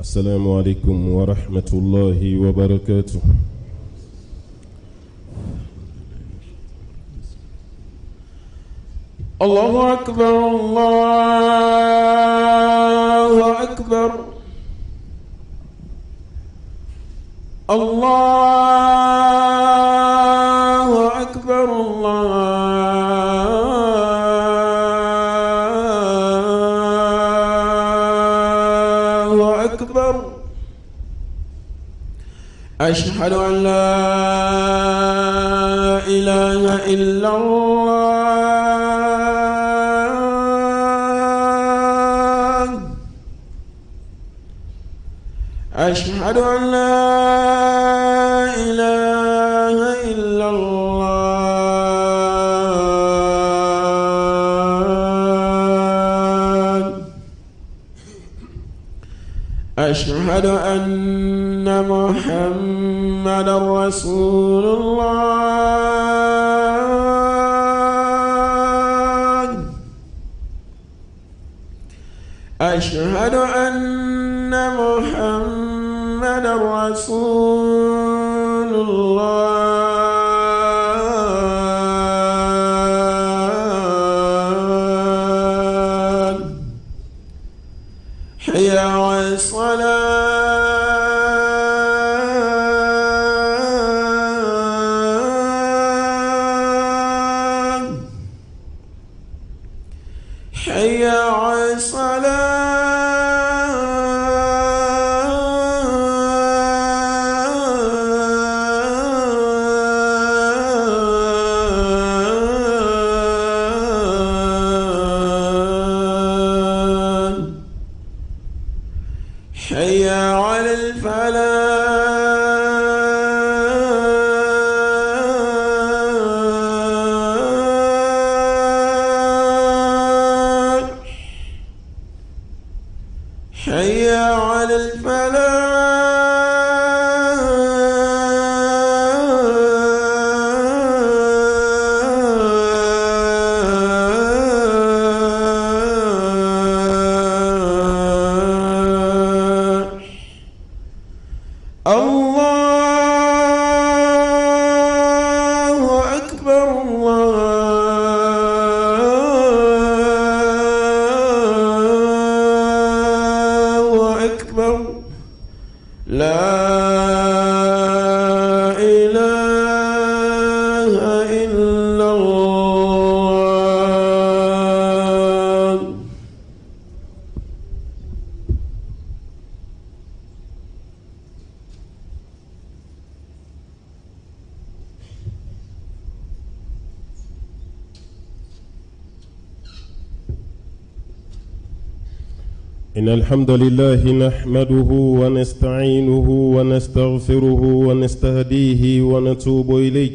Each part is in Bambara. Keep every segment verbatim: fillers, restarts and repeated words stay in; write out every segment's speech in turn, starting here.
السلام عليكم ورحمة الله وبركاته. الله أكبر الله أكبر الله أكبر الله أكبر. أشهد أن لا إله إلا الله. أشهد أن لا إله إلا الله. أشهد أن محمدا رسول الله. أشهد أن محمدا رسول الله. حي على الصلاة. حي على الصلاة. حي على الفلاح. حي على الفلاح. الله أكبر الله أكبر. لا إله إلا الله. إن الحمد لله نحمده ونستعينه ونستغفره ونستهديه ونتوب إليه،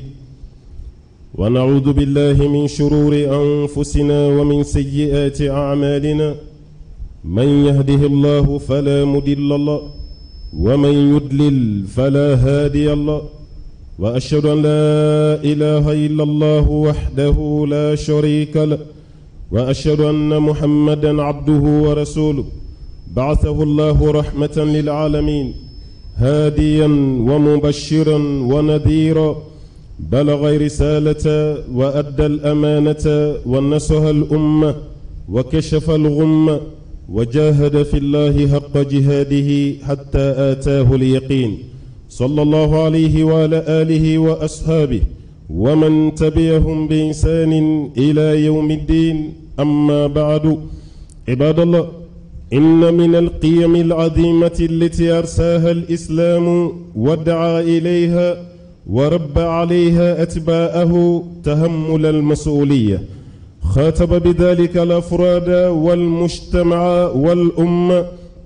ونعوذ بالله من شرور أنفسنا ومن سيئات أعمالنا. من يهده الله فلا مضل له ومن يضلل فلا هادي له، وأشهد أن لا إله إلا الله وحده لا شريك له، وأشهد أن محمدا عبده ورسوله بعثه الله رحمة للعالمين، هاديا ومبشرا ونذيرا، بلغ رسالة وأدى الأمانة ونصح الأمة وكشف الغمة، وجاهد في الله حق جهاده حتى آتاه اليقين، صلى الله عليه وعلى آله وأصحابه ومن تبعهم بإحسان إلى يوم الدين. أما بعد، عباد الله، إن من القيم العظيمة التي أرساها الإسلام ودعا إليها ورب عليها أتباعه تحمل المسؤولية، خاطب بذلك الأفراد والمجتمع والأمة،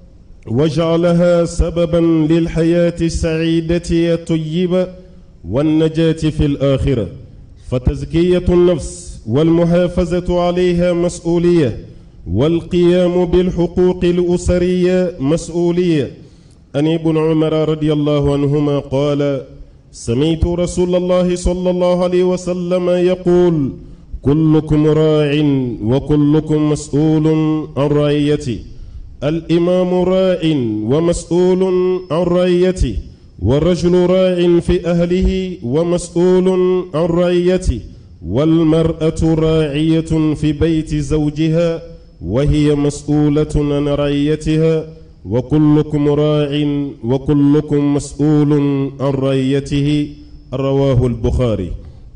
وجعلها سببا للحياة السعيدة الطيبة والنجاة في الآخرة. فتزكية النفس والمحافظة عليها مسؤولية، والقيام بالحقوق الأسرية مسؤولية. عن ابن عمر رضي الله عنهما قال: سمعت رسول الله صلى الله عليه وسلم يقول: كلكم راع وكلكم مسؤول عن رعيته. الإمام راع ومسؤول عن رعيته، والرجل راع في أهله ومسؤول عن رعيته، والمرأة راعية في بيت زوجها وهي مسؤولة عن رعيتها، وكلكم راع وكلكم مسؤول عن رعيته. رواه البخاري.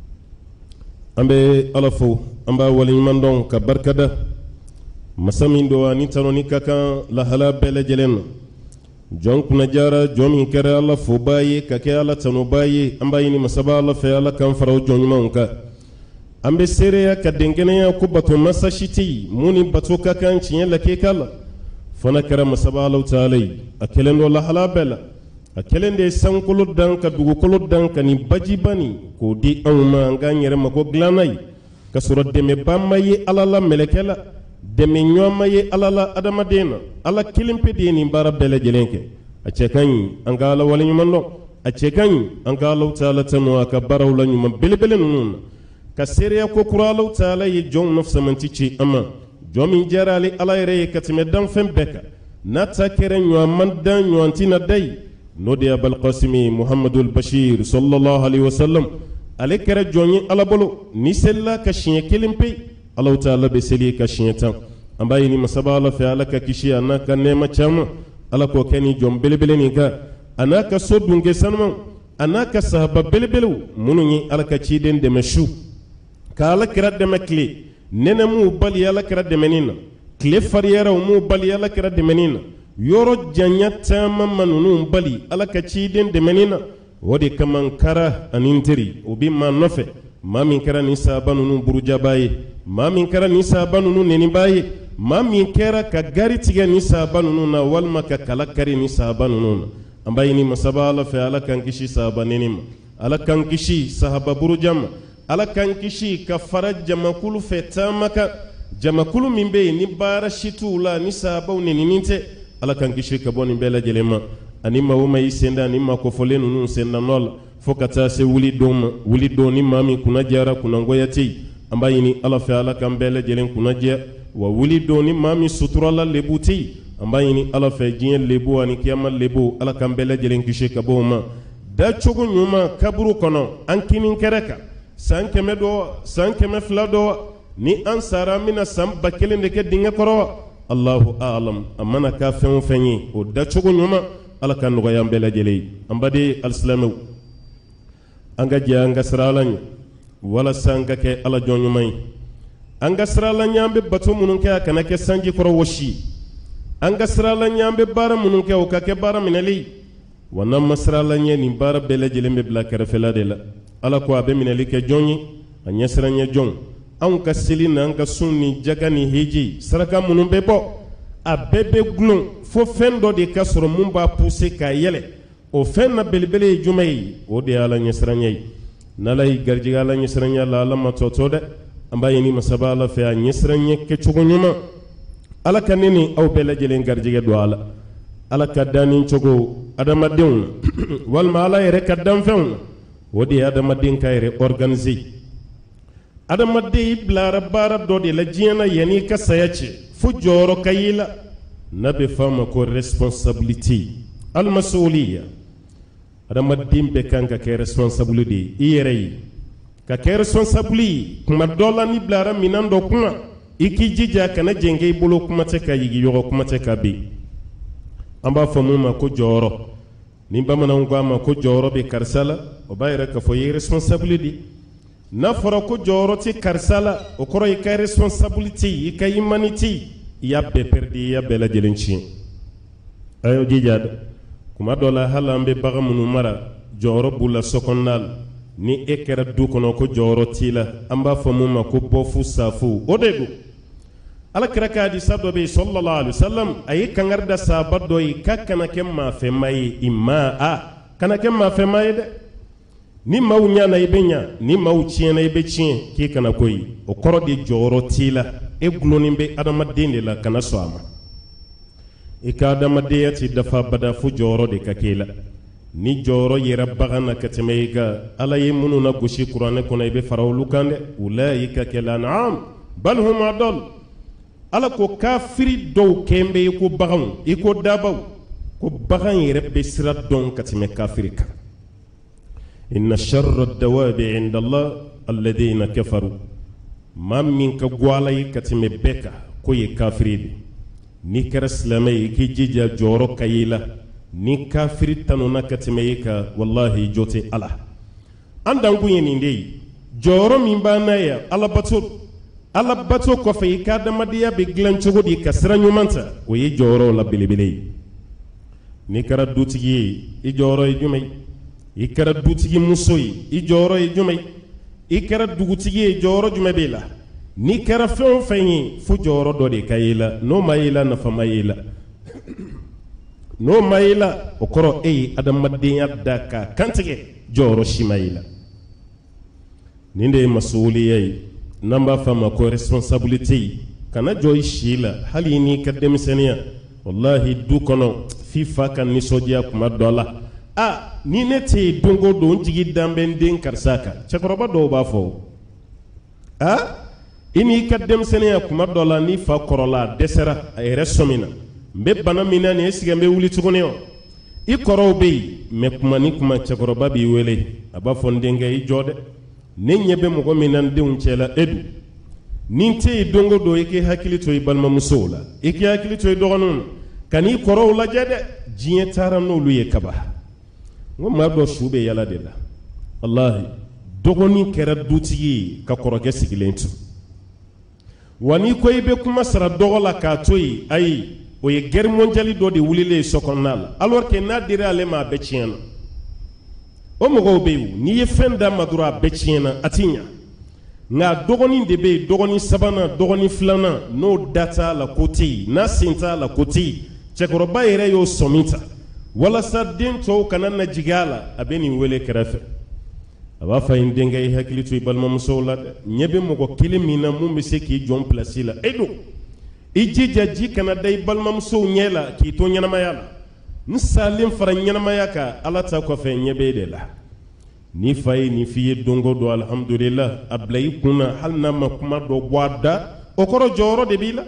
أمبي ألفو أمبا ولي من دون كبركده مسامين دو نيتانو نيكاكا لهلا بلا جلن جون كنا جارا جومي كرا الله فوباي كاكي الله تنوباي أمبا يني مسابا الله في الله كان فرو جوني مونكا أمبي سيريا كدنجنيا كوباتو مساشيتي موني باتو كاكا نشين لكيكالا فانا كرا مسابا الله تعالي أكلن دو لهلا بلا أكلن دي سانكولو دانكا دوغوكولو دانكا ني باجي باني كو دي أوما نغاني رمكو غلاناي كسورة دمي بامي الله لا ملكلا deme ñoma ye alala adama dena ala kilimpe deni bara bele jelenke a cekan an ga ala wala ñuma no a cekan an ga ala taala tanu aka baraw la ñuma bele bele nun ka seriya ko kura ala taala ye jon nafsa man tici ama jomi jarali ala yere katime dan fem beka nata kere ñwa man dan ñwantina day no de abul qasimi muhammadul bashir sallallahu alaihi wasallam ale kere joni ala bolo ni sella ka shiye kilimpe Allah ta'ala be seli ka shiyetan ambaye ni masaba Allah fa alaka kishi anaka nema chama ala ko keni jom belebele ni ka anaka sodunge sanma anaka sahaba belebelu mununi alaka chiden de meshu ka ala kira de mekli nena mu bali ala kira de menina kle fariyara mu bali ala kira de menina yoro janya tama manunu bali alaka chiden de menina wodi kaman kara anintiri obi man nofe mamin kara ni sabanu nu buruja baye mamin kara ni sabanu nu neni baye mamin kera ka gari tiga ni sabanu nu na walma ka kala kari ni sabanu nu ambaye ni masaba ala fa ala kan kishi sahaba nenima ala kan kishi sahaba burujam ala kan kishi ka faraj jamakulu fetamaka jamakulu mimbe ni bara shitula ni sahaba neni ninte ala kan kishi ka boni bela jelema anima woma yisenda anima ko folenu nu senda nola fokata se wuli doma wuli doni mami kuna jara kuna ngoyati ambaye ni ala fa ala kan bela jelen kuna je wa wuli doni mami suturala lebuti ambaye ni ala fa jien lebu ani kiyama lebu ala kan bela jelen kishe kaboma da chogo nyuma kaburu kono ankinin kereka sankeme do sankeme flado ni ansara mina sam bakele ndeke dinga koro Allahu a'lam amana ka fen fenyi o da chogo nyuma ala kan no yam bela jeli ambade alislamu anga je anga sralanya wala sanga ke ala jonyu mai anga sralanya ambe bato munun ke kana ke sanji koro woshi anga sralanya ambe bara munun ke o ka ke bara minali wana masralanya ni bara bela jeli me bla kare fela de la ala ko abe minali ke jonyi anya sranya jon an ka silina an ka sunni jagani hiji saraka munun be bo abebe glon fo fendo de ka soro mun ba pousser ka yele o fen na belbele jumay o de ala nyesranyay nalay garjiga ala nyesranya la la matotode ambaye ni masaba ala fe nyesranye ke chugonyuma ala kanini aw bele jelen garjiga do ala ala kadani chogo adama deun wal mala yere kadam feun o de adama din kayre organiser adama de iblara bara do de la jiena yani ka sayache fu joro kayila nabe fama ko responsibility al mas'uliyya adama dimbe kanka ke responsibility iyerei ka ke responsibility kuma dola ni blara minando kuma iki jija kana jenge bolo kuma te ka yigi yogo kuma te ka bi amba famu ma ko joro ni bamana ngwa ma ko joro be karsala o bayra ka fo yi responsibility na fara ko joro ti karsala o koro yi ka responsibility yi ka humanity ya be perdi ya be la jelenchi ayo jija kuma dola halambe baga munu mara joro bula sokonnal ni ekera du kono ko joro tila amba famu ma ko bofu safu odegu ala kiraka di sabdo be sallallahu alaihi wasallam ayi kangarda sabado yi kakana kemma fe mai imma a kana kemma fe mai de ni mawnya na ibenya ni mawchie na ibechie ki kana koyi o koro di joro tila e gloni be adama dinde la kana soama e ka adama de ti dafa bada fu joro de kakela ni joro yera bagana katemeiga ala yemunu na gushi qur'ane kono ibe farawlu kande ulaika kala na'am bal hum adall ala ko kafiri dɔw kɛn bɛ i ko baganw i ko dabaw ko bagan yɛrɛ bɛ sira dɔn ka tɛmɛ kafiri kan inna sharra dawabi inda Allah alladhina kafaru maa min ka go ala ye ka tɛmɛ bɛɛ kan ko ye kafiri de n'i kɛra silamɛ ye i k'i jija jɔyɔrɔ ka ye i la ni kafiri tanuna ka tɛmɛ i kan wallahi jo tɛ ala an dankun ye nin de ye jɔyɔrɔ min b'an na yan ala bato ala bato kɔfɛ i ka adamadenya bɛ dilan cogo di ka sira ɲuman ta o ye jɔyɔrɔ la belebele ye n'i kɛra dutigi ye i jɔyɔrɔ ye jumɛn ye i kɛra dutigi muso ye i jɔyɔrɔ ye jumɛn ye i kɛra dugutigi ye jɔyɔrɔ jumɛn b'e la n'i kɛra fɛn o fɛn ye fo jɔyɔrɔ dɔ de ka ye la n'o ma ye la nafa ma ye la n'o ma ye la o kɔrɔ e ye adamadenya da ka kantigɛ jɔyɔrɔ si ma ye la nin de ye masuuliya ye n'an b'a f'a ma ko responsabilité ye kana jɔ i si la hali n'i ka denmisɛnniya wallahi du kɔnɔ f'i fa ka nisɔndiya kuma dɔ la a ni ne tɛ yen don o don n jigi dan bɛ n den karisa kan cɛkɔrɔba dɔw b'a fɔ a i n'i ka denmisɛnniya kuma dɔ la n'i fa kɔrɔla a dɛsɛra a yɛrɛ sɔmina n bɛ bana min na nin est-ce que n bɛ wuli tuguni wa i kɔrɔw bɛ yen mais kuma ni kuma cɛkɔrɔba b'i wele a b'a fɔ n denkɛ i jɔ dɛ ne ɲɛ bɛ mɔgɔ min na n denw cɛla e dun ni n tɛ yen don o don i k'i hakili to i balimamusow la i k'i hakili to i dɔgɔninw na ka n'i kɔrɔw lajɛ dɛ diɲɛ taara n'olu ye kaba n ko maa dɔ su bɛ yala de la wallahi dɔgɔnin kɛra dutigi ye ka kɔrɔkɛ sigilen to wa n'i ko i bɛ kuma sara dɔgɔ la k'a to yen ayi o ye guerre mondiale dɔ de wulilen so kɔnɔna la alors que n'a dira ale ma a bɛɛ tiɲɛna o mɔgɔw bɛ yen n'i ye fɛn d'a ma dɔrɔn a bɛɛ tiɲɛna a ti ɲa nka dɔgɔnin de bɛ yen dɔgɔnin sabanan dɔgɔnin filanan n'o da t'a la ko tɛ yen n'a sen t'a la ko tɛ yen cɛkɔrɔba yɛrɛ y'o sɔmi ta walasa den tɔw kana na jigin a la a bɛ nin wele kɛrɛfɛ a b'a fɔ a ye n denkɛ i hakili to i balimamusow la dɛ ɲɛ bɛ mɔgɔ kelen min na mun bɛ se k'i jɔn pilasi la e don i jija ji kana da i balimamusow ɲɛ la k'i to ɲɛnamaya la n salen fara ɲɛnamaya kan ala ta kɔfɛ ɲɛ bɛ e de la ni fa ye nin f'i ye don o don alhamdulillah a bila i kun na hali n'a ma kuma dɔ bɔ a da o kɔrɔ jɔyɔrɔ de b'i la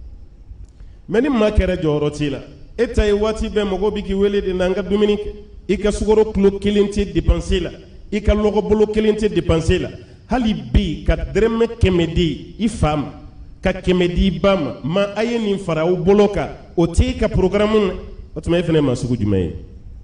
mɛ ni maa kɛra jɔyɔrɔ t'i la e ta ye waati bɛɛ mɔgɔ bɛ k'i wele de n'an ka dumuni kɛ i ka sukaro kilo kelen tɛ dépenser la i ka lɔgɔbolo kelen tɛ dépenser la hali bi ka dɛrɛmɛ kɛmɛ di i fa ma ka kɛmɛ di i ba ma ma a ye nin fara aw bolo kan o tɛ e ka programme na o tuma e fana ye maa sugu jumɛn ye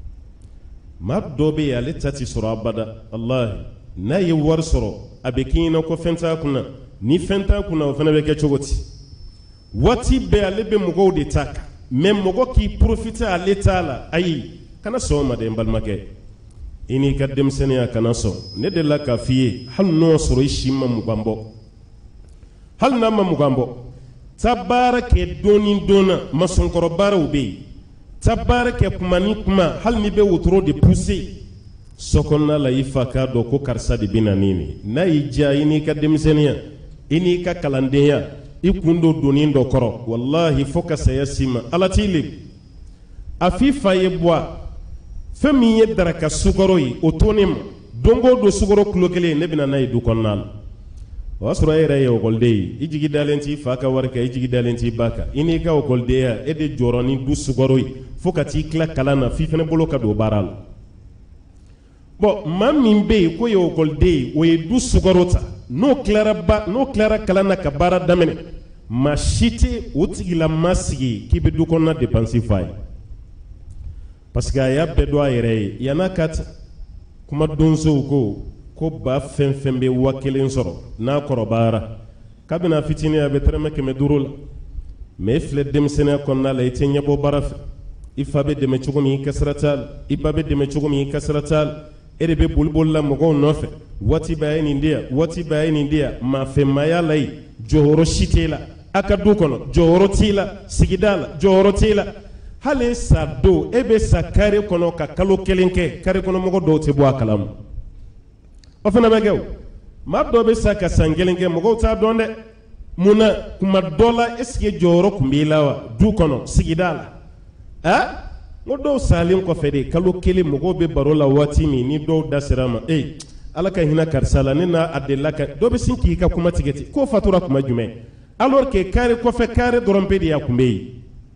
maa dɔ bɛ yen ale ta tɛ sɔrɔ abada wallahi n'a ye wari sɔrɔ a bɛ k'i ɲɛna ko fɛn t'a kunna ni fɛn t'a kunna o fana bɛ kɛ cogo di waati bɛɛ ale bɛ mɔgɔw de ta kan mais mɔgɔ k'i profiter ale t'a la ayi kana sɔn o ma dɛ n balimakɛ i n'i ka denmisɛnniya kana sɔn ne delila k'a f'i ye hali n'o sɔrɔ i si ma mugan bɔ hali n'a ma mugan bɔ taa baara kɛ don ni don na masɔnkɔrɔ baaraw bɛ yen taa baara kɛ kuma ni kuma hali n'i bɛ wotoro de pousser so kɔnɔna la i fa k'a dɔn ko karisa de bɛ na nin nin n'a y'i diya i n'i ka denmisɛnniya i n'i ka kalandenya i kun don donni dɔ kɔrɔ wallahi fo ka saya s'i ma ala t'i lebu a f'i fa ye bɔ a fɛn min ye daraka sukaro ye o to ne ma don o don sukaro kilo kelen ne bɛna n'a ye du kɔnɔna la o y'a sɔrɔ e yɛrɛ ye ekɔliden ye i jigi dalen t'i fa ka wari kan i jigi dalen t'i ba kan i n'i ka ekɔlidenya e de jɔra ni du sukaro ye fo ka t'i tila kalan na f'i fana bolo ka don baara la bon maa min bɛ yen ko ye ekɔliden ye o ye du sukaro ta n'o tilara ba n'o tilara kalan na ka baara daminɛ maa si tɛ o tigila maa sigi k'i bɛ du kɔnɔna dépense f'a ye parce que a y'a bɛɛ dɔn a yɛrɛ ye yan'a ka ta kuma donsow ko ko ba fɛn fɛn bɛ wa kelen sɔrɔ n'a kɔrɔbayara k'a bɛna fitinin a bɛ tɛrɛmɛ kɛmɛ duuru la mais e filɛ denmisɛnniya kɔnɔna la i tɛ ɲɛbɔ baara fɛ i fa bɛ dɛmɛ cogo min i ka sira t'a la i ba bɛ dɛmɛ cogo min i ka sira t'a la e de bɛ boli boli la mɔgɔw nɔfɛ waati bɛɛ a ye nin di yan waati bɛɛ a ye nin di yan maafɛnmaya la yen jɔyɔrɔ si t'e la a ka du kɔnɔ jɔyɔrɔ t'i la sigida la jɔyɔrɔ t'e la hali sa don e bɛ sa kare kɔnɔ ka kalo kelen kɛ kare kɔnɔ mɔgɔ dɔw tɛ bɔ a kalama o fana bɛ kɛ o maa dɔw bɛ sa ka san kelen kɛ mɔgɔw t'a dɔn dɛ mun na kuma dɔ la est ce que jɔyɔrɔ tun b'i la wa du kɔnɔ sigida la a n ko dɔw salen kɔfɛ de kalo kelen mɔgɔw bɛ baro la waati min ni dɔw da sera a ma ee ala ka hinɛ karisa la ne n'a a delila ka dɔ bɛ sin k'i ka kuma tigɛ ten k'o fatura kuma jumɛn alors que carré kɔfɛ carré dɔrɔn pe de y'a kun bɛ yen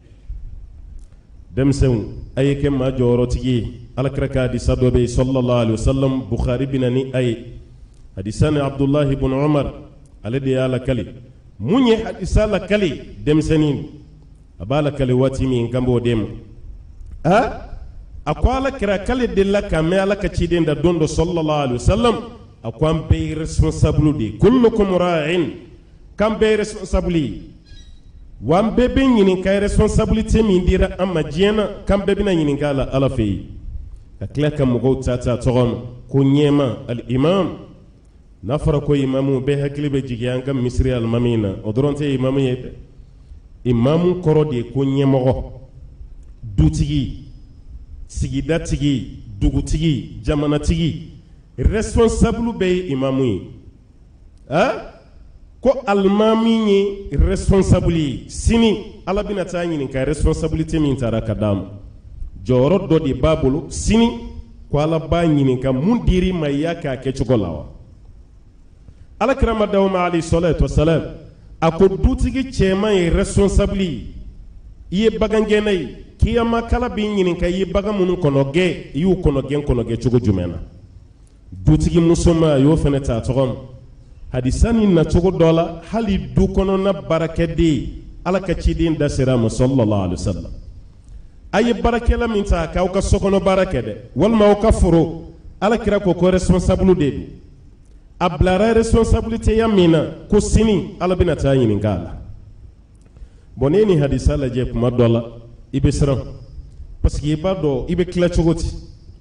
denmisɛnw a ye kɛ maa jɔyɔrɔtigi ye alakira ka hadisa dɔ bɛ yen sallallahu alaihi wasallam Bukhari bɛ na ni a ye hadisa ni Abdullahi ibn Umar ale de y'a lakali mun ye hadisa lakali denmisɛnnin a b'a lakali waati min kan b'o d'e ma a a ko alakira k'ale delila ka mɛn ala ka ciden da don dɔ sallallahu alaihi wasallam a ko an bɛɛ ye responsable de ye kullukum ra'in k'an bɛɛ ye responsable ye wa an bɛɛ bɛ ɲininka responsabilité min dira an ma diɲɛ na k'an bɛɛ bɛna ɲininka a la ala fɛ yen ka tila ka mɔgɔw ta ta tɔgɔ ma ko ɲɛma al imam n'a fɔra ko imamu bɛɛ hakili bɛ jigin an ka misiri alimami na o dɔrɔn tɛ imamu ye dɛ imamu kɔrɔ de ye ko ɲɛmɔgɔ dutigi sigidatigi dugutigi jamanatigi responsable bɛɛ ye imamu ye a ko alimami ye responsable ye sini ala bɛna taa ɲininka responsabilité min taara ka d'a ma jɔyɔrɔ dɔ de b'a bolo sini ko ala b'a ɲininka mun dir'i ma i y'a kɛ a kɛcogo la wa alakira ma daw ma alayhi salatu wassalam a ko dutigi cɛman ye responsable ye i ye bagangɛnna ye kiyama kala b'i ɲininka i ye bagan minnu kɔnɔgɛn i y'u kɔnɔgɛn kɔnɔgɛn cogo jumɛn na dutigi musoman a y'o fana ta tɔgɔ ma hadisa ni nacogo dɔ la hali du kɔnɔna baarakɛden ala ka ciden da sera a ma sallallahu alaihi wasallam a ye baarakɛla min ta k'aw ka sokɔnɔ baara kɛ dɛ walima aw ka foro alakira ko ko responsable de don a bilara responsabilité ya min na ko sini ala bɛna taa ɲininka a la bon ne ye nin hadisa lajɛ kuma dɔ la i bɛ siran parce que i b'a dɔn i bɛ tila cogo di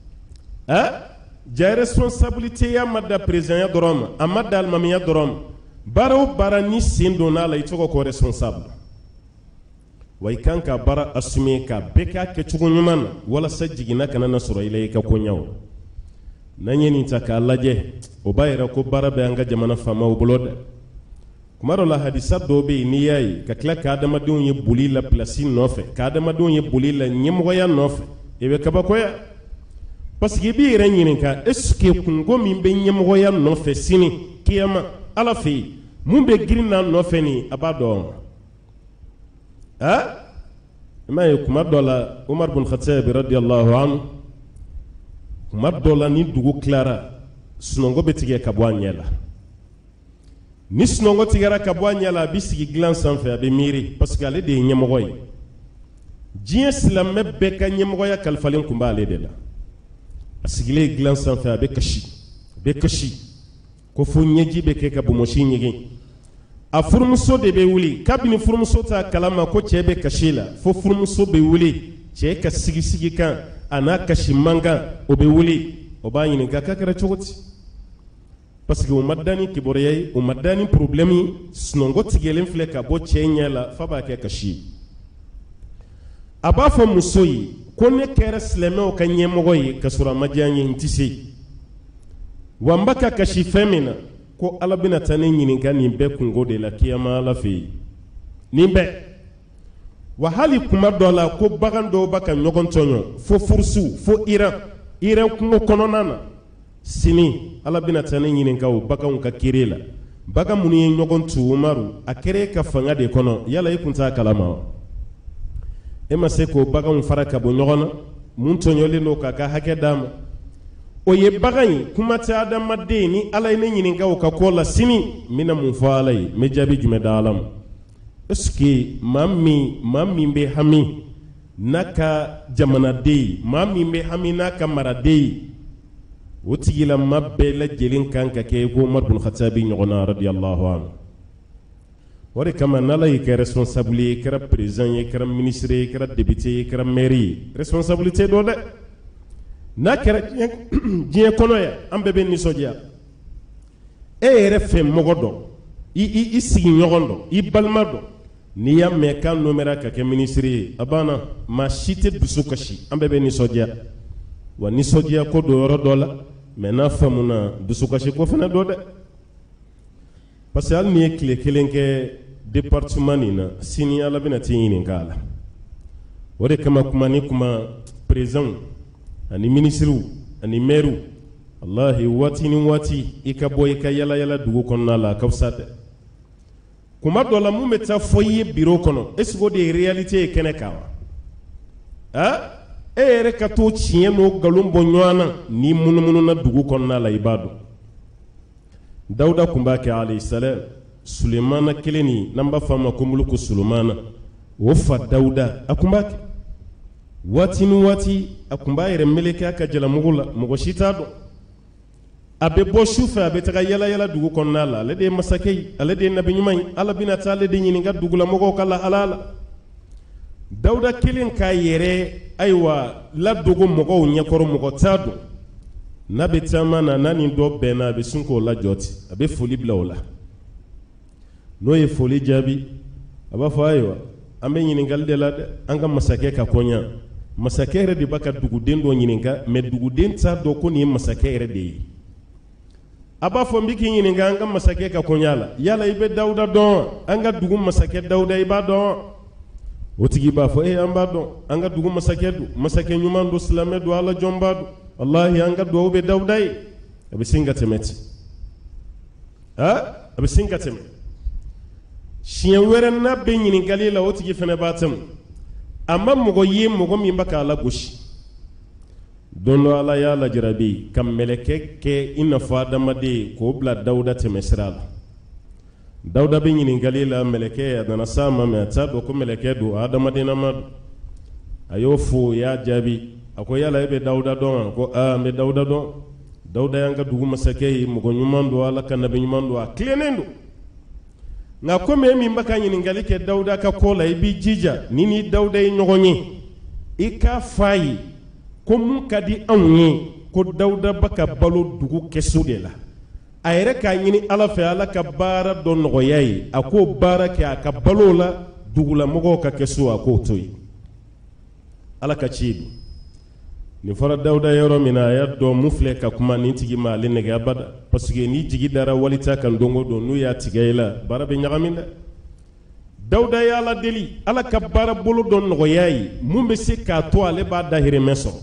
a ja responsabilité ya ma da président ya dɔrɔn ma a ma da alimamiya dɔrɔn ma baara o baara ni sen donna la i tɔgɔ ko responsable wa i kan ka baara assumer ka bɛɛ k'a kɛcogo ɲuman na walasa jiginna kana na sɔrɔ i la i ka koɲɛw n'an ye nin ta k'a lajɛ o b'a yira ko baara bɛ an ka jamana faamaw bolo dɛ kuma dɔ la hadisa dɔw bɛ yen n'i y'a ye ka tila ka adamadenw ye boli la place nɔfɛ ka adamadenw ye boli la ɲɛmɔgɔya nɔfɛ i bɛ kabakoya parce que i b'i yɛrɛ ɲininka est-ce que kungo min bɛ ɲɛmɔgɔya nɔfɛ sini kiyama ala fɛ yen mun bɛ girin n'a nɔfɛ nin a b'a dɔn a i m'a ye kuma dɔ la Umar bin Khattab radiyallahu anhu kuma dɔ la ni dugu tilara sunɔgɔ bɛ tigɛ ka bɔ a ɲɛ la ni sunɔgɔ tigɛra ka bɔ a ɲɛ la a bɛ sigi dilan sanfɛ a bɛ miiri parce que ale de ye ɲɛmɔgɔ ye diɲɛ silamɛ bɛɛ ka ɲɛmɔgɔya kalifalen tun b'ale de la a sigilen dilan sanfɛ a bɛ kasi a bɛ kasi ko fo ɲɛji bɛ kɛ ka bonbonsi ɲigin a furumuso de bɛ wuli kabini furumuso t'a kalama ko cɛ bɛ kasi la fo furumuso bɛ wuli cɛ ka sigi sigi kan a n'a kasi mankan o bɛ wuli o b'a ɲininka k'a kɛra cogo di parce que o ma da ni kibaruya ye o ma da ni problème ye sunɔgɔ tigɛlen filɛ ka bɔ cɛ ɲɛ la f'a b'a kɛ kasi ye a b'a fɔ muso ye ko ne kɛra silamɛw ka ɲɛmɔgɔ ye ka sɔrɔ a ma diya n ye n tɛ se wa n b'a ka kasi fɛn min na ko ala bɛna taa ne ɲininka nin bɛɛ kungo de la kiyama ala fɛ yen nin bɛɛ wa hali kuma dɔ la ko bagan dɔw b'a ka ɲɔgɔn tɔɲɔ fo furusu fo iran iran kungo kɔnɔna na sini ala bɛna taa ne ɲininka o baganw ka kiri la bagan minnu ye ɲɔgɔn tu Umaru a kɛra e ka fanga de kɔnɔ yala e tun t'a kalama wa e ma se k'o baganw fara ka bɔ ɲɔgɔn na mun tɔɲɔlen don k'a ka hakɛ d'a ma o ye bagan ye kuma tɛ adamaden ni ala ye ne ɲininka o ka ko la sini n bɛna mun fɔ ala ye n bɛ jaabi jumɛn da ala ma est-ce que maa min maa min bɛ hami n'a ka jamanaden ye maa min bɛ hami n'a ka maraden ye o tigilama bɛɛ lajɛlen kan ka kɛ ko Umar bin Khattab ɲɔgɔnna radiyallahu anhu o de kama n'ala y'i kɛ responsable ye kɛra président ye kɛra ministre ye kɛra député ye kɛra maire ye responsabilité dɔ dɛ n'a kɛra diɲɛ kɔnɔ yan an bɛɛ bɛ nisɔndiya e yɛrɛ fɛ mɔgɔ dɔ i i i sigiɲɔgɔn dɔ i balima dɔ n'i y'a mɛn k'a nomera ka kɛ ministre ye a banna maa si tɛ dusu kasi an bɛɛ bɛ nisɔndiya wa nisɔndiya ko do yɔrɔ dɔ la mais n'a faamuna dusukasi ko fana dɔ dɛ parce que hali n'i ye tile kelen kɛ département nin na sini ala bɛna t'i ɲininka a la o de kama kuma ni kuma président ani ministrew ani maires wallahi waati ni waati i ka bɔ i ka yala yala dugu kɔnɔna la a ka fisa dɛ kuma dɔ la mun bɛ taa fɔ i ye biro kɔnɔ est ce que o de ye réalité ye kɛnɛ kan wa ah e yɛrɛ ka to tiɲɛ n'o nkalon bɔ ɲɔgɔn na n'i munumununa dugu kɔnɔna la i b'a dɔn Dawuda kun b'a kɛ alayhi salam Sulemana kelen ni n'an b'a fɔ a ma ko muluku Sulemana o fa Dawuda a kun b'a kɛ waati ni waati a kun b'a yɛrɛ meleke a ka jalamugu la mɔgɔ si t'a dɔn a bɛ bɔ su fɛ a bɛ taga yala yala dugu kɔnɔna la ale de ye masakɛ ye ale de ye nabi ɲuman ye Ala bɛna taa ale de ɲininka dugulamɔgɔw ka lahala la Dawuda kelen k'a yɛrɛ ayiwa ladogo mɔgɔw ɲɛkɔrɔ mɔgɔ t'a dɔn n'a bɛ taama na n'a ni dɔ bɛnna a bɛ sun k'o lajɔ ten a bɛ foli bila o la n'o ye foli jaabi a b'a fɔ ayiwa an bɛ ɲininkali de la dɛ an ka masakɛ ka kɔɲa masakɛ yɛrɛ de b'a ka duguden dɔ ɲininka mais duguden t'a dɔn ko nin ye masakɛ yɛrɛ de ye a b'a fɔ n bɛ k'i ɲininka an ka masakɛ ka kɔɲa la yala i bɛ Dawuda dɔn an ka dugu masakɛ Dawuda i b'a dɔn o tigi b'a fɔ e an b'a dɔn an ka dugu masakɛ don masakɛ ɲuman don silamɛ don Ala jɔnba don wallahi an ka dugawu bɛ Dawuda ye a bɛ sin ka tɛmɛ ten ah a bɛ sin ka tɛmɛ siɲɛ wɛrɛ n'a bɛ ɲininkali la o tigi fana b'a tɛmɛ a ma mɔgɔ ye mɔgɔ min bɛ k'a lagosi don dɔ Ala y'a lajarabi ka mɛlɛkɛ kɛ i n'a fɔ adamaden k'o bila Dawuda tɛmɛ sira la Dawuda bɛ ɲininkali la mɛlɛkɛ a nana s'a ma mɛ a t'a dɔn ko mɛlɛkɛ don adamadenama don a y'o fo o y'a jaabi a ko yala e bɛ Dawuda dɔn a ko aa n bɛ Dawuda dɔn Dawuda y'an ka dugu masakɛ ye mɔgɔ ɲuman don Ala ka nabi ɲuman don a tilennen don nka komi e min bɛ ka ɲininkali kɛ Dawuda ka ko la i b'i jija ni ni Dawuda ye ɲɔgɔn ye i k'a f'a ye ko mun ka di anw ye ko Dawuda bɛ ka balo dugu kɛso de la a yɛrɛ k'a ɲini Ala fɛ Ala ka baara dɔ nɔgɔya ye a k'o baara kɛ a ka balo la dugulamɔgɔw ka kɛso a k'o to yen Ala ka ci don nin fɔra Dawuda yɔrɔ min na a y'a dɔn mun filɛ ka kuma nin tigi ma ale nɛgɛ abada parce que ni jigi dara walita kan don o don n'u y'a tigɛ i la baara bɛ ɲagami dɛ Dawuda ye Ala deli Ala ka baara bolo dɔ nɔgɔya ye mun bɛ se k'a to ale b'a dahirimɛ sɔrɔ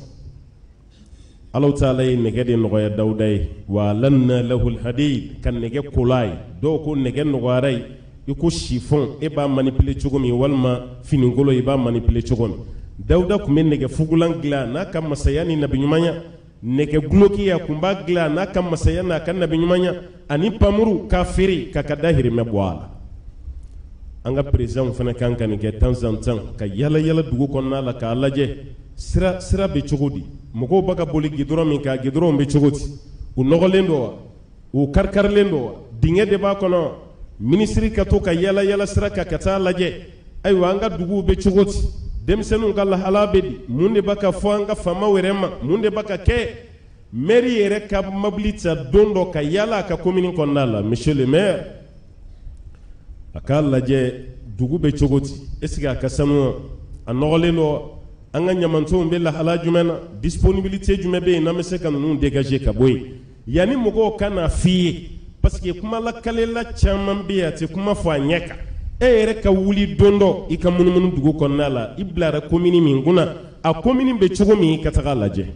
Ala Taala ye nɛgɛ de nɔgɔya Dawuda ye wa alanna lahul hadid ka nɛgɛ kola ye dɔw ko nɛgɛ nɔgɔyara ye i ko chiffon e b'a manipuler cogo min walima finikolo i b'a manipuler cogo min Dawuda kun bɛ nɛgɛ fugulan dilan n'a ka masaya ni nabiɲumanya nɛgɛ gulokiya kun b'a dilan n'a ka masaya n'a ka nabiɲumanya ani pamuru k'a feere k'a ka dahirimɛ bɔ a la an ka président fana kan ka nin kɛ temps en temps ka yala yala dugu kɔnɔna la k'a lajɛ sira sira bɛ cogo di mɔgɔw bɛ ka boli gidɔrɔn min kan gidɔrɔnw bɛ cogo di u nɔgɔlen don wa u karikarilen don wa dingɛ de b'a kɔnɔ minisiri ka to ka yala yala sira kan ka taa lajɛ ayiwa an ka duguw bɛ cogo di denmisɛnninw ka lahala bɛ di mun de b'a ka fɔ an ka faamaw yɛrɛ ma mun de b'a ka kɛ mairie yɛrɛ ka mobili ta don dɔ ka yala a ka commune kɔnɔna la monsieur le maire a k'a lajɛ dugu bɛ cogo di est ce que a ka sanu wa a nɔgɔlen don an ka ɲamantonw bɛ lahala jumɛn na disponibilité jumɛn bɛ yen n'an bɛ se ka ninnu dégager ka bɔ yen yanni mɔgɔw ka na f'i ye parce que kuma lakalela caman bɛ yen a tɛ kuma fɔ a ɲɛ kan e yɛrɛ ka wuli don dɔ i ka munumunu dugu kɔnɔna la i bilara commune min kunna a commune bɛ cogo min ka taga lajɛ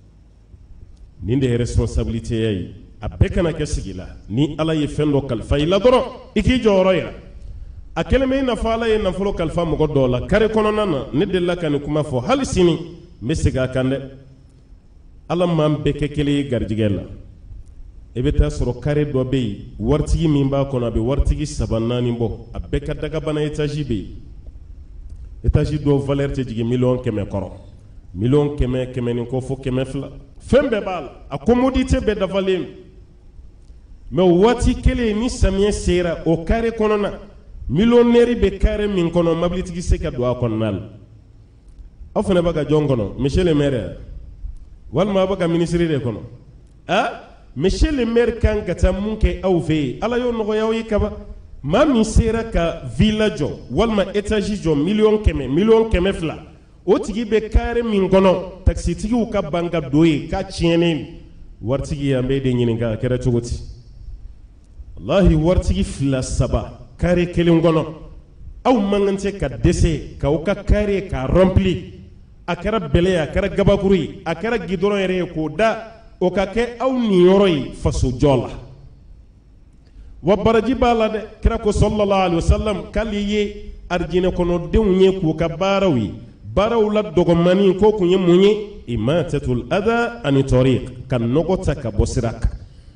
nin de ye responsabilité ye a bɛɛ kana kɛ sigi la ni Ala ye fɛn dɔ kalifa i la dɔrɔn i k'i jɔyɔrɔ yira a kɛlen bɛ i n'a fɔ Ala ye nafolo kalifa mɔgɔ dɔw la kare kɔnɔna na ne delila ka nin kuma fɔ hali sini n bɛ segin a kan dɛ Ala m'an bɛɛ kɛ kelen ye garijɛgɛ la i bɛ taa sɔrɔ kare dɔ bɛ yen waritigi min b'a kɔnɔ a bɛ waritigi saba naani bɔ a bɛɛ ka dagabana étage bɛ yen étage dɔw valeur tɛ jigin miliyɔn kɛmɛ kɔrɔ miliyɔn kɛmɛ kɛmɛ ni kɔ fo kɛmɛ fila fɛn bɛɛ b'a la a commodité bɛɛ dafalen mais o waati kelen ni samiyɛ sera o kare kɔnɔna millionnaire bɛ kare min kɔnɔ mobilitigi se ka don a kɔnɔna la aw fana b'a ka jɔn kɔnɔ monsieur le maire walima aw b'a ka ministre de kɔnɔ ah monsieur le maire kan ka taa mun kɛ aw fɛ yen Ala y'o nɔgɔya aw ye kaba maa min sera ka villa jɔ walima étage jɔ miliyɔn kɛmɛ miliyɔn kɛmɛ fila o tigi bɛ kare min kɔnɔ taxitigiw ka ban ka don yen k'a tiɲɛnen waritigi an bɛ de ɲininka a kɛra cogo di wallahi waritigi fila saba kare kelen kɔnɔ aw man kan tɛ ka dɛsɛ k'aw ka kare k'a rempli a kɛra bɛlɛ ye a kɛra gabakuru ye a kɛra gidɔrɔn yɛrɛ ye k'o da o ka kɛ aw niyɔrɔ ye faso jɔ la wa baraji bala de kira ko sallallahu alaihi wasallam kali ye arjine kono dewnye ku ka barawi baraw la dogomani ko ku ye munye imatatul adha an tariq kan nogota ka bosirak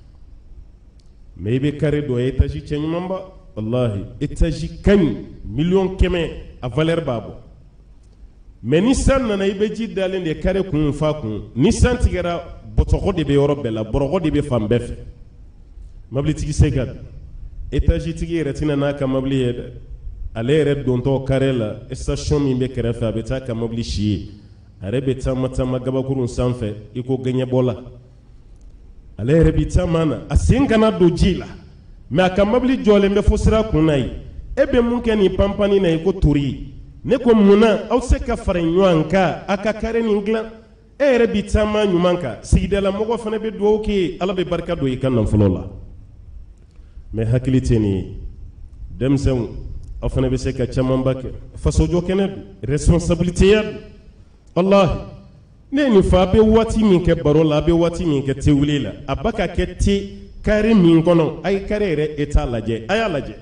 maybe kare do etaji chenyumba wallahi etaji kan million keme a valeur babo mais ni san nana ibe ji dalen de kare kun fa kun ni san tigera botoko de be yoro bela borogo de be fambe fe mabli tigi segad etaji tigi retina na ka mabli yede ale red don to kare la station mi be kare fa be ta ka mabli shi are be ta mata magaba kurun sanfe iko ganye bola ale re bi ta mana asin kana do jila me aka mabli jole mbe fosira kunai ebe munke ni pampani na iko turi ne ko muna aw se ka fare nywanka aka kare ni ngla e re bi ta ma nyumanka sigidala mogo fana be do ke ala be barka do yikan nan fulola me hakilite ni demsen afana be se ka chamamba ke faso jo kene responsabilité ya Allah ne ni fa be wati min ke barola be wati min ke tewlila abaka ke ti kare min kono ay kare re eta laje ay laje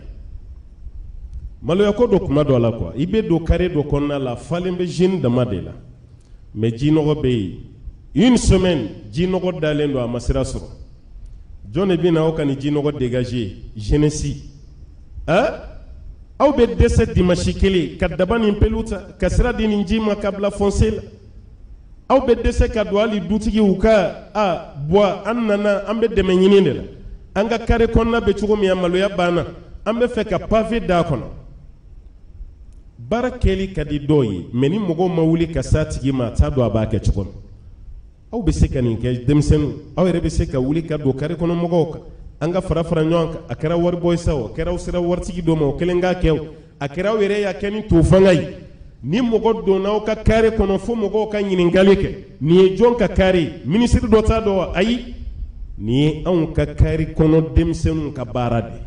malo yako do kuma do la quoi ibe do kare do konna la falembe jeune de madela mais jino go be une semaine jino go dalendo amasira so jone bina o kan jino go dégager jeunesse hein aw be dese dimashi kele kadabani peluta kasra dini njima kabla foncel aw be dese kadwali dutigi uka a bois annana ambe deme nyininde la anga kare konna be chugo mi amalo ya bana ambe feka pavé da kono barakeli kadi doyi meni mogo mawuli kasatigi ma ta do abake chugo aw be seka nin ke demsen aw rebe seka wuli kado kare kono mogo ka anga fara fara nyonka akara war boy sawo akara usira wartigi do mo kelenga kew akara were ya keni to fangai ni mogo do na o ka kare kono fo mogo ka nyini ngalike ni jonka kare ministre do ta do ayi ni an ka kare kono demsenu ka barade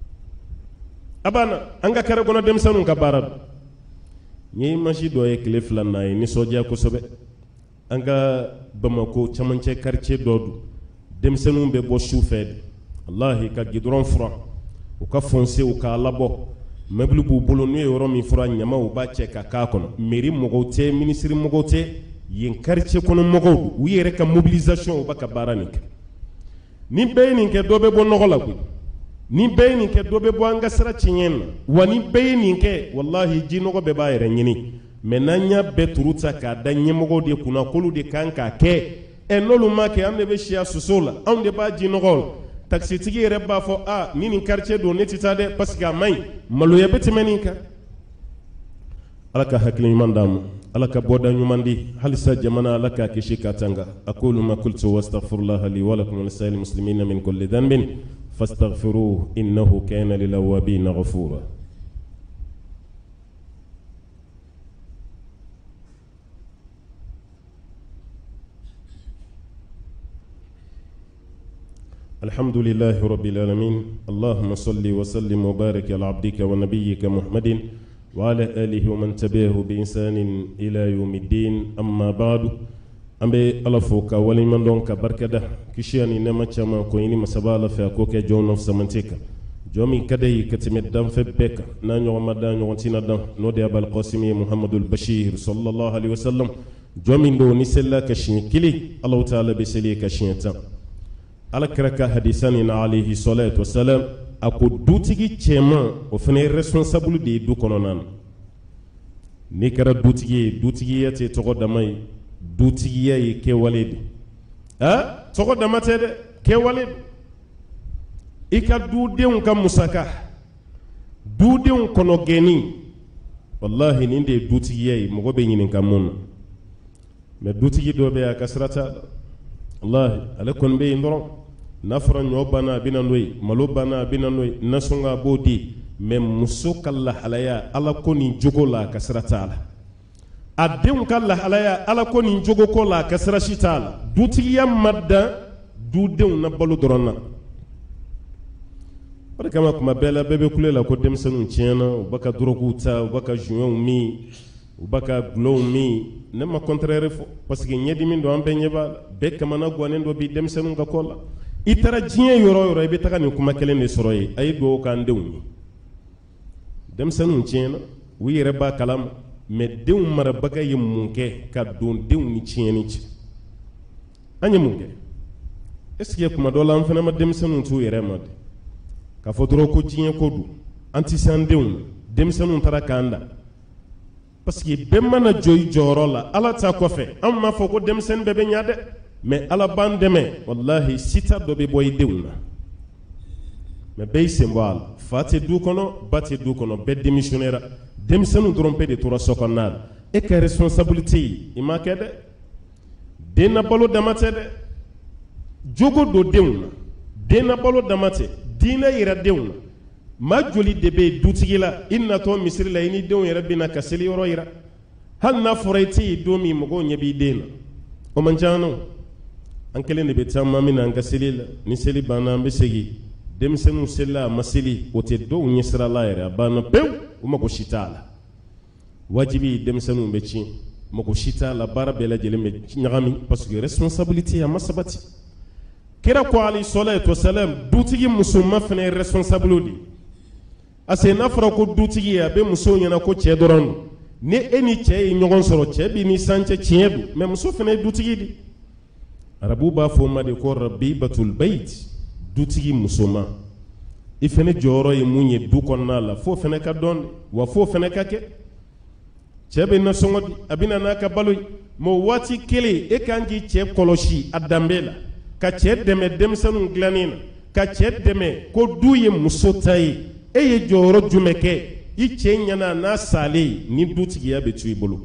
abana anga kare kono demsenu ka barade ni maji do e kle flana ni soja ko sobe anga bamako chamanche quartier dodu demsenu be bo soufede wallahi ka gidron fura o ka foncer o ka labo meblu bu bolo ni yoro mi fura nyama o ba che ka ka kono mairie mogote ministre mogote yin quartier kono mogo wi yere ka mobilisation o ba ka baranik ni beyni ke dobe bo nogola ku ni beyni ke dobe bo anga sara cinyen wani beyni ke wallahi jinogo be ba yere nyini menanya betruta ka danye mogo de kuna kolu de kanka ke enolu make ambe be shia susola amde ba jinogol taxi tigi yere ba fo a ni ni quartier do netita de parce que may malu ya betimenika alaka hakli mandam alaka boda nyumandi halisa jamana alaka kishika tanga aqulu ma qultu wastaghfirullah li wa lakum wa lisa'il muslimina min kulli dhanbin fastaghfiruhu innahu kana lil awabin ghafura الحمد لله رب العالمين اللهم صل وسلم وبارك على عبدك ونبيك محمد وعلى آله ومن تبعه بإنسان إلى يوم الدين أما بعد أمبي ألفوك ولمن دونك بركة كشياني نما تشاما كويني مسبالة في أكوك جون of سمنتيكا جومي كدي كتمت دم في بيكا نانيو رمضان وانتينا دم نودي أبا القاسمي محمد البشير صلى الله عليه وسلم جومي دو نسلا كشين كلي الله تعالى بسلي كشين تام ala karaka hadisani na alayhi salatu wassalam ako dutigi chema o fene responsable de du kononan ni kara dutigi dutigi yate togo damay dutigi yayi ke walidi ha togo damate de ke walidi ika dudeun ka musaka dudeun kono geni wallahi ninde dutigi yayi mogo be nyinin kamun me dutigi do be akasrata wallahi ala kon be ndoro nafra nyobana binanoy malobana binanoy nasunga bodi mem musukalla halaya ala koni jogola kasratala adem kala halaya ala koni jogo kola kasrashitala dutiya madda dudem na balu dorona para kama kuma bela bebe kulela ko dem sanu tiena baka droguta baka juon mi baka glow mi nema contraire fo parce que nyedi min do ambe nyeba be kama na gwanen do bi dem sanu ga kola itara jiɲɛ yɔrɔ yɔrɔ i bɛ taga nin kuma kelen de sɔrɔ yen a ye dugawu k'an denw ye denmisɛnninw tiɲɛna u yɛrɛ b'a kalama mais denw marabaga ye mun kɛ ka don denw ni tiɲɛni cɛ an ye mun kɛ est-ce que kuma dɔ la an fana ma denmisɛnninw t'u yɛrɛ ma de k'a fɔ dɔrɔn ko diɲɛ ko don an tɛ se an denw denmisɛnninw taara k'an da parce que bɛɛ mana jɔ i jɔyɔrɔ la ala ta kɔfɛ an m'a fɔ ko denmisɛnnin bɛɛ bɛ ɲa dɛ mais ala b'an dɛmɛ wallahi sita dɔ bɛ bɔ i denw na mais bɛɛ y'i sen bɔ a la fa tɛ du kɔnɔ ba tɛ du kɔnɔ bɛɛ démissionnera denmisɛnninw dɔrɔn pe de tora so kɔnɔna la e ka responsabilité ye i ma kɛ dɛ den na balo dama tɛ dɛ jogo don denw na den na balo dama tɛ diinɛ yira denw na maa joli de bɛ dutigi la i natɔ misiri la i ni denw yɛrɛ bɛna ka seli yɔrɔ yira hali n'a fɔra i tɛ yen don min mɔgɔw ɲɛ b'i den na o man ca no an kelen de bɛ caman min na an ka seli la ni seli banna an bɛ segin denmisɛnninw selila a ma seli o tɛ dɔw ɲɛ sira la yɛrɛ a banna pewu o mago si t'a la wajibi denmisɛnninw bɛ tiɲɛ mago si t'a la baara bɛɛ lajɛlen bɛ ɲagami parce que responsabilité a ma sabati kira ko alayhi salatu wasalam dutigi musoman fana ye responsable de parce que n'a fɔra ko dutigi a bɛ muso ɲɛna ko cɛ dɔrɔn don ni e ni cɛ ye ɲɔgɔn sɔrɔ cɛ b'i ni sancɛ tiɲɛ don mais muso fana ye dutigi de arabu b'a fɔ o ma de ko rabibatul bayt dutigi musoman i fana jɔyɔrɔ ye mun ye du kɔnɔna la fo fana ka dɔn wa fo fana ka kɛ cɛ bɛ nasɔngɔ di a bɛna n'a ka balo ye mais waati kelen e kan k'i cɛ kɔlɔsi a danbe la ka cɛ dɛmɛ denmisɛnninw dilanni na ka cɛ dɛmɛ ko du ye muso ta ye e ye jɔyɔrɔ jumɛn kɛ i cɛ ɲɛna n'a salen ni dutigiya bɛ to i bolo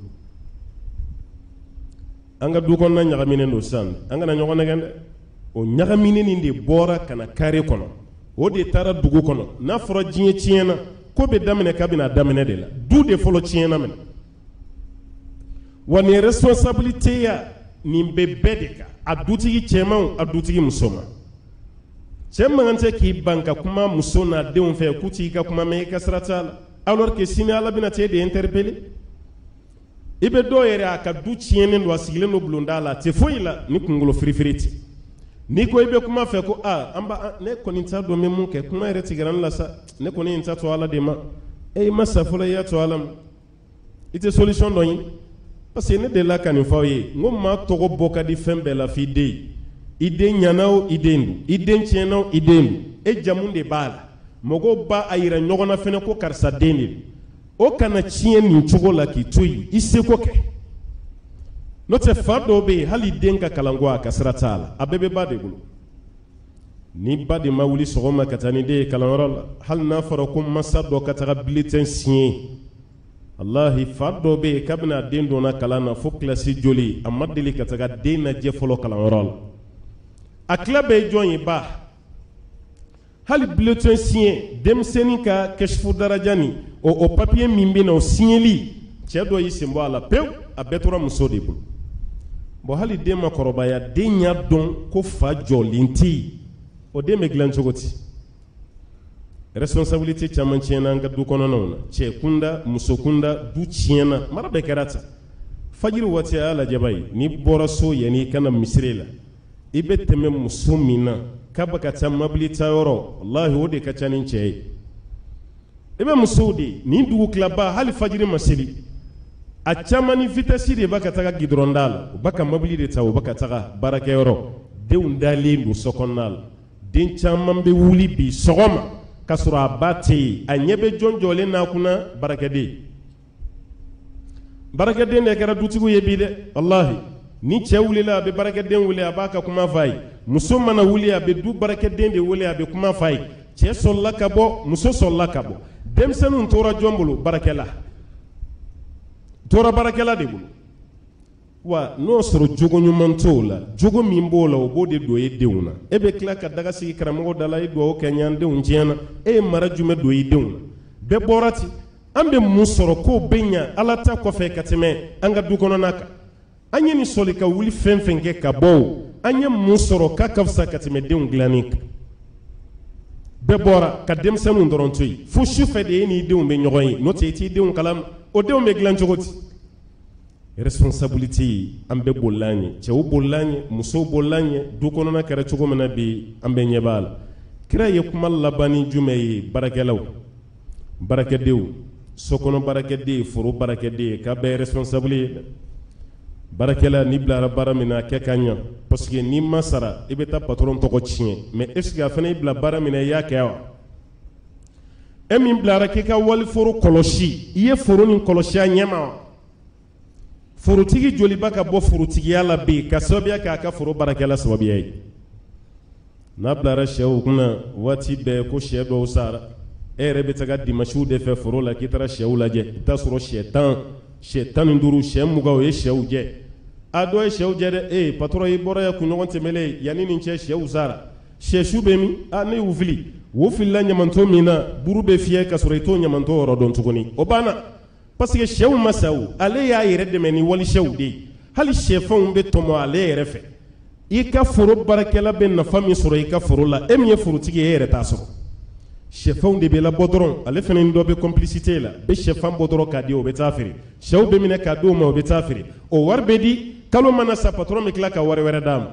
an ka du kɔnɔna ɲagaminen don sisan an kana ɲɔgɔn nɛgɛn dɛ o ɲagaminen de bɔra ka na kare kɔnɔ o de taara dugu kɔnɔ n'a fɔra diɲɛ tiɲɛna ko bɛ daminɛ k'a bɛna daminɛ de la du de fɔlɔ tiɲɛna minɛ wa nin responsabilité ya nin bɛ bɛɛ de kan a dutigi cɛman a dutigi musoman cɛ man tɛ k'i ban ka kuma muso n'a denw fɛ k'u t'i ka kuma mɛn i ka sira t'a la alors que sini ala bɛna t'e de interpeller i bɛ dɔw yɛrɛ a ka du tiɲɛnen don a sigilen don bulonda la a tɛ foyi la ni kunkolo firifiri tɛ n'i ko i bɛ kuma fɛ ko aa an ba ne kɔni t'a dɔn n bɛ mun kɛ kuma yɛrɛ tigɛra n la sa ne kɔni ye n ta to ala de ma e ma sa fɔlɔ i y'a to ala ma i tɛ solution dɔn ye parce que ne delila ka nin f'aw ye n ko maa tɔgɔ bɔ ka di fɛn bɛɛ la f'i den ye i den ɲana o i den don i den tiɲɛna o i den don e jamu de b'a la mɔgɔw b'a a yira ɲɔgɔn na fɛnɛ ko karisa den de don o kana tiɲɛ nin cogo la k'i to yen i seko kɛ n'o tɛ fa dɔw bɛ yen hali den ka kalanko a ka sira t'a la a bɛɛ bɛ ba de bolo ni ba de ma wuli sɔgɔma ka taa ni den ye kalanyɔrɔ la hali n'a fɔra ko masa dɔ ka taga bulletin signer Allahi fa dɔ bɛ yen k'a bɛna den donna kalan na fo kilasi joli a ma deli ka taga den lajɛ fɔlɔ kalanyɔrɔ la a tila bɛɛ ye jɔn ye ba hali bulletin signer denmisɛnnin ka kɛsifu daraja ni o o papier min bɛ na o signeli cɛ dɔ y'i sen bɔ a la pewu a bɛɛ tora muso de bolo bon hali den ma kɔrɔbaya den y'a dɔn ko fa jɔlen tɛ yen o den bɛ dilan cogo di responsabilité caman tiɲɛna an ka du kɔnɔnaw na cɛ kunda muso kunda du tiɲɛna mara bɛɛ kɛra tan fajiri waati a y'a lajɛba ye n'i bɔra so yanni i kana misiri la i bɛ tɛmɛ muso min na k'a bɛ ka taa mobili ta yɔrɔ wallahi o de ka ca ni cɛ ye i bɛ musow de nin dugu tilaba hali fajiri ma seli a caman ni vitesse de b'a ka taga gidɔrɔnda la u b'a ka mobili de ta u b'a ka taga baarakɛyɔrɔ denw dalen don so kɔnɔna la den caman bɛ wuli bi sɔgɔma k'a sɔrɔ a ba tɛ yen a ɲɛ bɛ jɔn jɔlen n'a kunna baarakɛden baarakɛden de kɛra dutigiw ye bi dɛ wallahi ni cɛ wulila a bɛ baarakɛden wele a b'a ka kuma f'a ye muso mana wuli a bɛ du baarakɛden de wele a bɛ kuma f'a ye cɛ sɔrɔla ka bɔ muso sɔrɔla ka bɔ denmisɛnninw tora jɔn bolo baarakɛla tora baarakɛla de bolo wa n'o sɔrɔ jogo ɲuman t'o la jogo min b'o la o b'o de don e denw na e bɛ tila ka daga sigi karamɔgɔ da la e dugawu kɛ ɲan denw tiɲɛna e ye mara jumɛn don i denw na bɛɛ bɔra ten an bɛ mun sɔrɔ k'o bɛ ɲa ala ta kɔfɛ ka tɛmɛ an ka du kɔnɔna kan an ye nin sɔli ka wuli fɛn fɛn kɛ ka bɔ o an ye mun sɔrɔ k'a ka fisa ka tɛmɛ denw dilanni kan bɛɛ bɔra ka denmisɛnninw dɔrɔn to yen fo su fɛ de e n'i denw bɛ ɲɔgɔn ye n'o tɛ i t'i denw kalama o denw bɛ dilan cogo di responsabilité ambe bolanye cew bolanye muso bolanye du kono na kare cogo mena bi ambe nyebal kira ye kuma labani jumay barakelaw barakedew sokono barakede furu barakede ka be responsabilité barakela ni blara baramina ke kanya parce que ni masara ibeta patron to ko chien mais est ce que afane ibla baramina ya kawa emi blara ke ka wal furu koloshi ye furu ni koloshi anyama furutigi joli baka bo furutigi yala be ka sobia ka ka furu barakela sababiya na blara shew kuna wati be ko shedo usara ere betaga dimashu de fe furu la kitara shew la je ta suro shetan shetan nduru shemuga o ye shew je ado ye shew je de e patro yi bora ya kunyo temele yani ni che shew usara sheshu be mi ane uvili wo filla nyamanto mina buru be fie ka suro ito nyamanto ro don tugoni obana parce que shew masaw ale ya yere de meni wali shew de hali shefon be tomo ale yere fe i ka furu barakela be na fami suro i ka furu la emye furu tigi yere ta suro shefon de be la bodron ale fene ndo be complicité la be shefan bodro ka di o be tafiri shew be mine ka do ma o be tafiri o warbe di kalo mana sa patron mi kla ka ware ware dam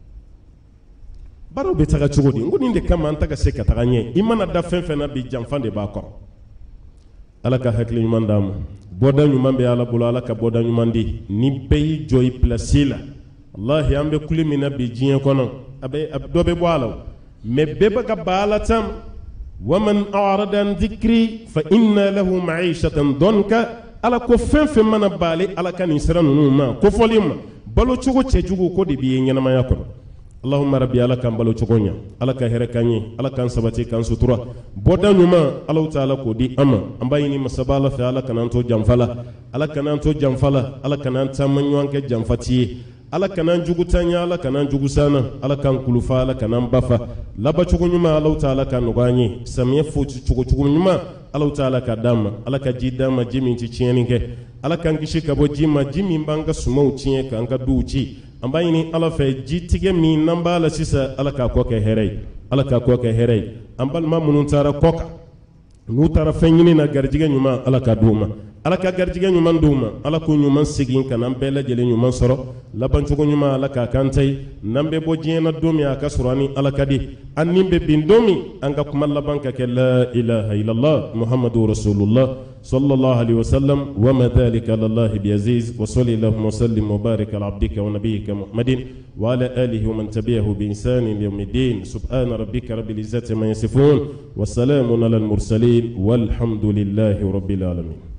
baro be taga chogodi ngoni de kama antaka se ka taga nye imana da fen fen na bi jamfan de ba ko ala ka hakli nyuman dam boda nyuman be ala bulu ala ka boda nyuman di ni be joy placila wallahi ambe kulimina bi jiyen kono abe dobe bo ala me beba ka bala tam waman a'rada an dhikri fa inna lahu ma'ishatan donka ala ko fen fen mana bale ala kan isranu numa ko folima balo chugo chejugo ko de bi nyanama yakono Allahumma rabbi ala kan balo chugonya ala ka here kanyi ala kan sabati kan sutura boda nyuma Allah taala ko di ama ambayini masabala fa ala kananto jamfala ala kananto jamfala ala kananta manyanke jamfati ala kanan jugutanya ala kanan jugusana ala kan kulufa ala kanan bafa laba chugo nyuma Allah taala kan nuganye samiye fu chugo chugo nyuma Allah taala ka dama ala ka jidama jimi ci ciyeninke ala kan gishi ka bo jima jimi banga sumau ciye kan ka duuci ambayini ala fe jitige mi namba la sisa ala ka ko ke herey ala ka ko ke herey ambal ma munun tara koka nu tara fenyini na garjige nyuma ala ka duma ala ka garjige nyuma duma ala ko nyuma sigin kan ambela jele nyuma soro laban chugo nyuma ala ka kantay nambe bo jena dumi aka surani ala kadi annimbe bindomi anga kuma laban ka ke la ilaha illallah muhammadur rasulullah sallallahu alaihi wasallam wa ma dhalika lillahi biaziz wa sallallahu wa sallim wa barik ala abdika wa nabiyyika muhammadin wa ala alihi wa man tabi'ahu bi ihsan ila yawmiddin subhana rabbika rabbil izzati ma yasifun wa salamun ala al mursalin walhamdulillahi rabbil alamin.